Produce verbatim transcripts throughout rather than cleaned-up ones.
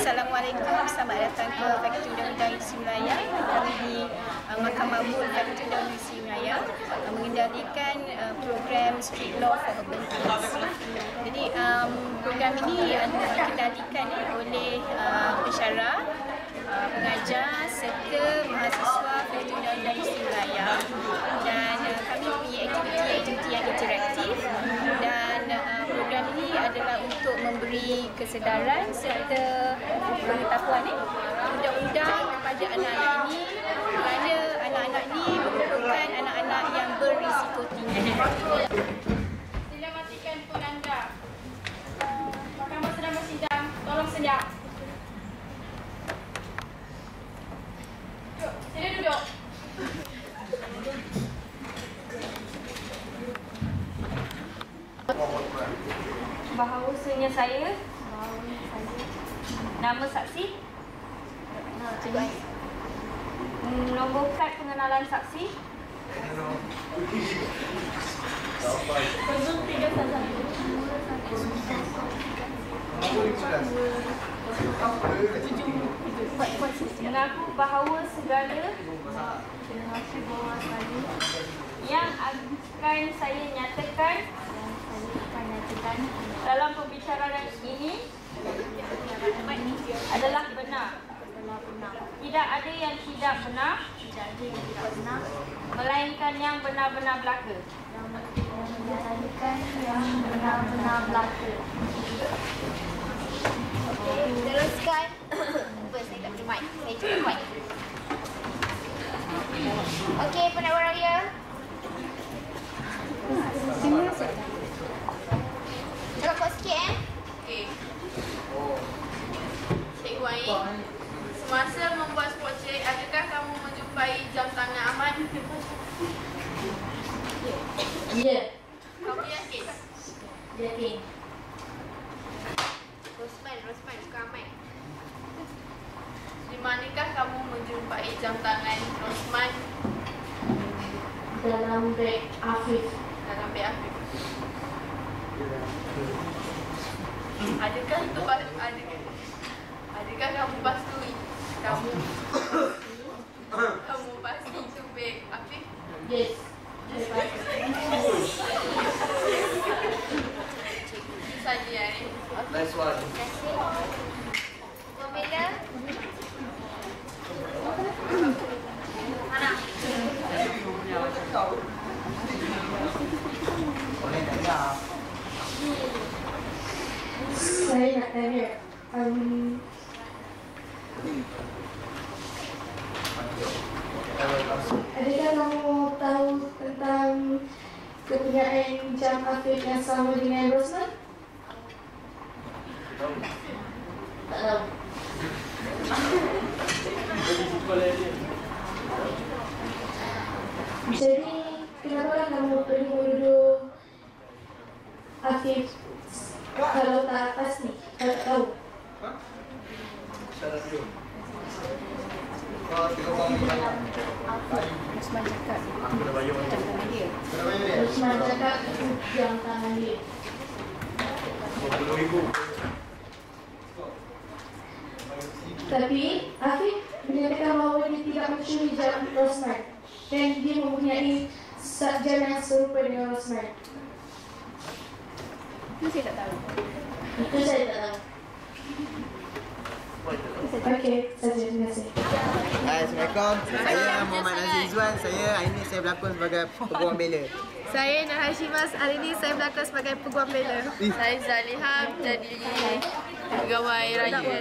Assalamualaikum, selamat datang ke Fakulti Undang-Undang U S I Malaya. Kami di uh, Mahkamah Mul Fakulti Undang-Undang U S I Malaya uh, mengendalikan uh, program Street Law for Urban Kids. Jadi um, program ini adalah dikendalikan eh, oleh uh, pensyarah, uh, pengajar serta mahasiswa Fakulti Undang-Undang U S I Malaya. Dan uh, kami mempunyai aktiviti-aktiviti yang interaktif dan uh, program ini adalah untuk memberi kesedaran serta pengetahuan eh, undang-undang kepada anak-anak ini, kerana anak-anak ini merupakan anak-anak yang berisiko tinggi. Sila matikan phone anda. Mahkamah sedang bersidang, tolong senyap. Duduk, sila duduk. Bahawasanya saya, nama saksi, nombor kad pengenalan saksi, tiga saja. Mengaku bahawa segala yang akan saya nyatakan dalam pembicaraan ini adalah benar. Tidak ada yang tidak benar, melainkan yang benar-benar belaka. Melainkan yang benar-benar belaka. Okey, teruskan. Apa saya tak mic. Saya cuba mic. Okey, pendapat raya. Cakap kuat sikit eh. Okey. Cikgu Ain, semasa membuat spot check, adakah kamu menjumpai jam tangan aman? Ya. Kamu yakin? Yakin. Rosman, Rosman suka aman. Di manakah kamu menjumpai jam tangan Rosman? Dalam beg Afif. Dalam beg Afif. Adakah itu adakah, adakah kamu pasti kamu kamu pasti itu beg Afif? Yes. Itu saja ya. Nice one. Terima kasih. Pembela. Mana? Saya nak tanya, um, adakah kamu tahu tentang kepunyaan jam Afif yang sama dengan Rosman? Tak tahu. Jadi, kenapa kamu perlu menuduh Afif kalau tak pasti? Kalau tak tahu? Rosman cakap jam tangan dia. Rosman cakap itu jam tangan dia. Tapi Afif menyatakan bahawa dia tidak mencuri jam Rosman dan dia mempunyai jam yang serupa dengan Rosman. Itu saya tak tahu. Itu saya tak tahu. Okey, saja, terima kasih. Hai, Assalamualaikum. Saya Muhammad Nazir Izwan. Saya hari ini saya berlakon sebagai peguam bela. Saya Nah Hashimas, hari ini saya berlakon sebagai peguam bela. Saya Zaliham jadi pegawai raya.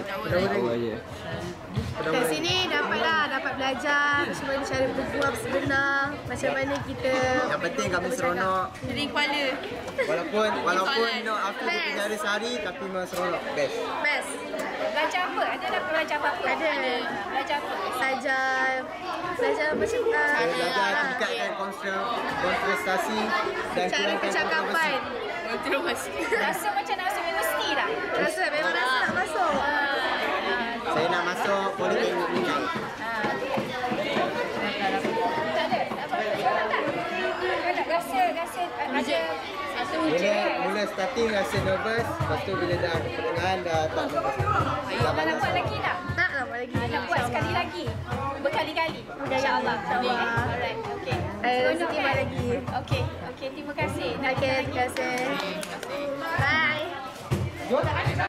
Kat sini dapatlah, dapat belajar macam mana cara berguam sebenar, macam mana kita. Yang penting kami seronok. Jadi kepala. Walaupun walaupun no aku di penjara sehari tapi memang seronok. Best. Best. Belajar apa? Ada nak belajar apa? Ada. Belajar apa? Belajar, belajar macam uh, Saya belajar tingkatkan konsentrasi dan cara kurangkan percakapan. Kontroversi. Rasa macam nak masuk universiti dah. Rasa memang rasa nak masuk. Saya nak masuk politeknik ni. Tak ada. Apa? Soalan tak? rasa rasa ada satu Mula, mula starting rasa nervous, lepas tu bila dah pertengahan dah tak nervous. Nak nak buat lagi tak? Tak nampak lagi. Nak buat sekali lagi? Berkali-kali? InsyaAllah. InsyaAllah. Alright, okay. Seronok kan? lagi. Okay, okay. Terima kasih. Okay, terima kasih. Bye.